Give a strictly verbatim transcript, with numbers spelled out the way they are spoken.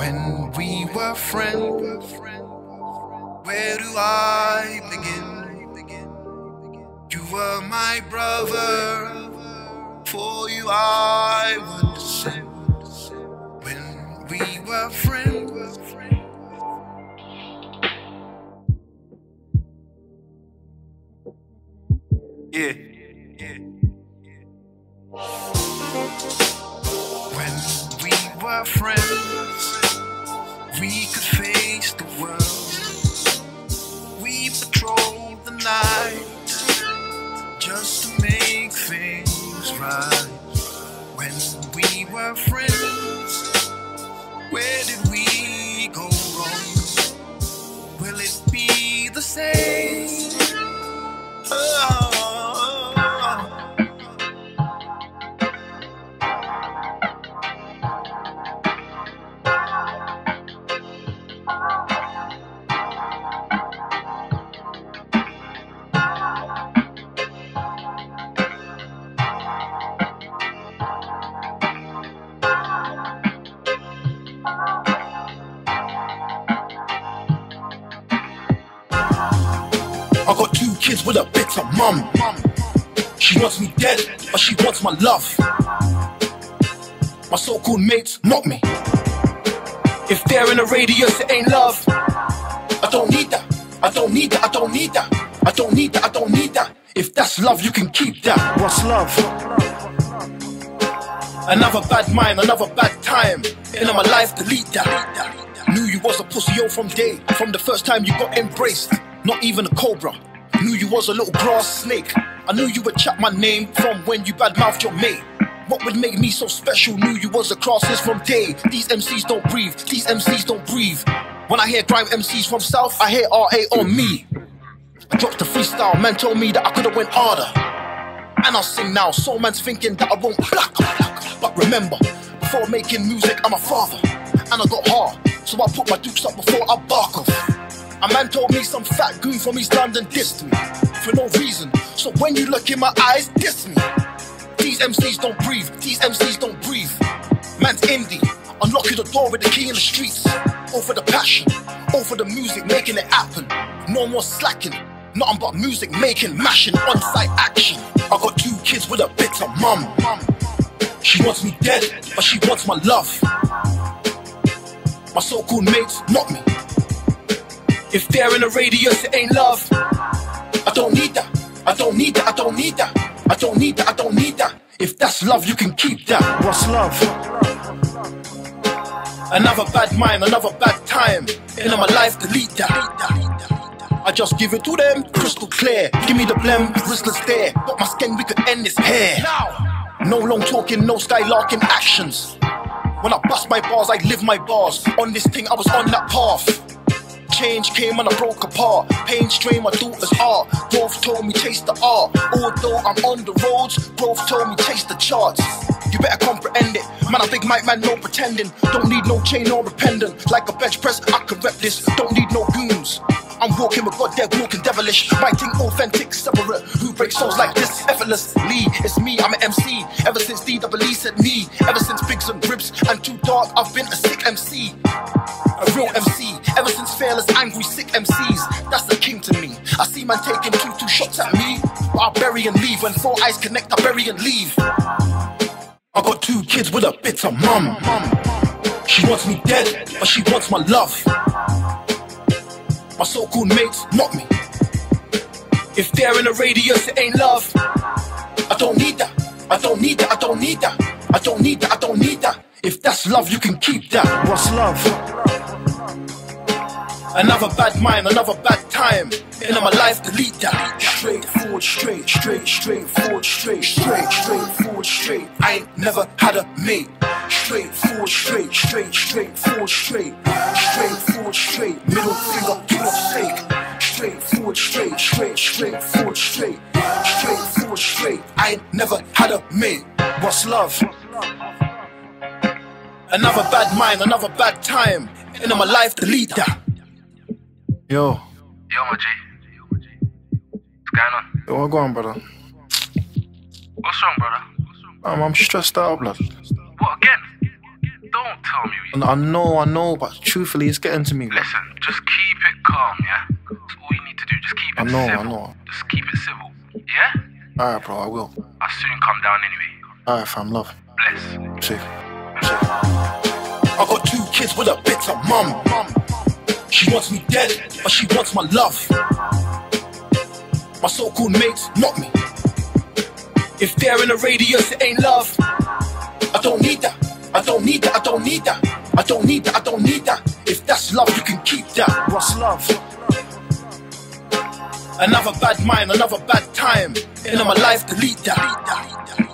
When we were friends, where do I begin? You were my brother, for you I would descend. When we were friends, yeah, yeah, yeah. When we were friends, we could face the world. We patrolled the night just to make things right. When we were friends, where did we go wrong? Will it be the same? Oh. I got two kids with a bitter mum. She wants me dead, but she wants my love. My so-called mates mock me. If they're in a radius, it ain't love. I don't need that, I don't need that, I don't need that, I don't need that, I don't need that. If that's love, you can keep that. What's love? Another bad mind, another bad time. In my life, delete that. Knew you was a pussy, yo, from day. From the first time you got embraced. Not even a cobra. Knew you was a little grass snake. I knew you would chat my name from when you badmouthed your mate. What would make me so special? Knew you was a crosses from day. These M Cs don't breathe, these M Cs don't breathe. When I hear grime M Cs from South, I hear R A on me. I dropped the freestyle, man told me that I could've went harder. And I'll sing now, soul man's thinking that I won't black. But remember, before making music, I'm a father. And I got hard, so I put my dukes up before I bark off. A man told me some fat goon from East London dissed me for no reason. So when you look in my eyes, diss me. These M Cs don't breathe, these M Cs don't breathe. Man's indie, unlocking the door with the key in the streets. All for the passion, all for the music, making it happen. No more slacking, nothing but music making, mashing, on-site action. I got two kids with a bitter mum. She wants me dead, but she wants my love. My so-called mates mock me. If they're in a radius, it ain't love. I don't need that, I don't need that, I don't need that, I don't need that, I don't need that. If that's love, you can keep that. What's love? Another bad mind, another bad time. In my life, delete that. I just give it to them, crystal clear. Give me the blem, wristless stare. Got my skin, we could end this hair. No long talking, no skylarking actions. When I bust my bars, I live my bars. On this thing, I was on that path. Change came and I broke apart. Pain strained my daughter's art. Growth told me chase the art. Although I'm on the roads, growth told me chase the charts. You better comprehend it. Man, a big mic man, no pretending. Don't need no chain or pendant. Like a bench press, I can rep this. Don't need no goons. I'm walking with God, they're walking devilish. Writing authentic, separate. Who breaks souls like this effortlessly? It's me, I'm an M C. Ever since D W E said me. Ever since Pigs and Ribs and Too Dark, I've been a sick M C. A real M C. Ever since Fearless, angry, sick M Cs. That's the king to me. I see man taking two, two shots at me. But I bury and leave. When four eyes connect, I bury and leave. I got two kids with a bitter mum. She wants me dead, but she wants my love. My so-called mates mock me. If they're in a radius, it ain't love. I don't need that, I don't need that, I don't need that, I don't need that, I don't need that. If that's love, you can keep that. What's love? Another bad mind, another bad time. In my life, delete that. Straight forward, straight, straight, straight forward, straight, straight, straight forward, straight. I ain't never had a mate. Straight forward, straight, straight, straight forward, straight. Straight forward, straight, middle finger to your sake. Straight forward, straight, straight, straight forward, straight. Straight forward, straight. I ain't never had a mate. What's love? Another bad mind, another bad time. In my life, delete that. Yo. Yo, my G. What's going on? Yo, what going on, brother? What's wrong, brother? Um, I'm stressed out, blood. What, again? Don't don't tell me. And I know, I know, but truthfully, it's getting to me. Bro. Listen, just keep it calm, yeah? That's all you need to do. Just keep it I know, civil. I know. Just keep it civil, yeah? Alright, bro, I will. I'll soon come down anyway. Alright, fam, love. Bless. Safe. Safe. I got two kids with a bitter mum. She wants me dead, but she wants my love. My so-called mates mock me. If they're in a radius, it ain't love. I don't need that. I don't need that. I don't need that. I don't need that. I don't need that. If that's love, you can keep that. What's love? Another bad mind, another bad time. In my life, delete that.